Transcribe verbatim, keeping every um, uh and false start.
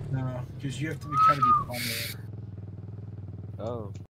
No, because you have to be kind of be calm. Oh.